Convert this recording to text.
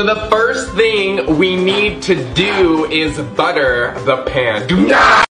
So the first thing we need to do is butter the pan. Do not